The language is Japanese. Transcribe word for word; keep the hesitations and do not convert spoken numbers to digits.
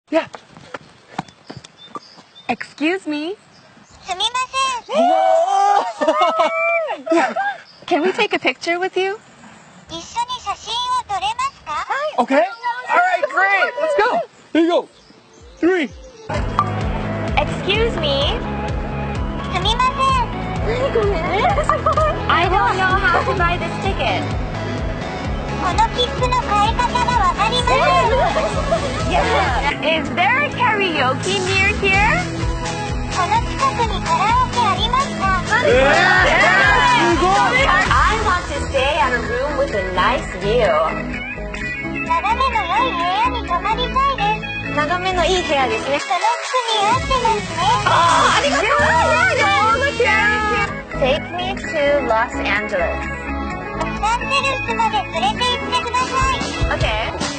Yeah. Excuse me. すみません。 Whoa! Can we take a picture with you? 一緒に写真を撮れますか？ Okay. All right, great. Let's go. Here you go. Three. Excuse me. すみません。 I don't know how to buy this ticket. この切符の買い方がわかりません。 Yeah. Is there a karaoke near here? この近くにカラオケありますか？ I want to stay at a room with a nice view. 眺めの良い部屋に泊まりたいです。 眺めのいい部屋ですね。 その服に合ってますね。 あありがとう。Take me to Los Angeles. ロサンゼルスまで連れて行ってください。 Okay.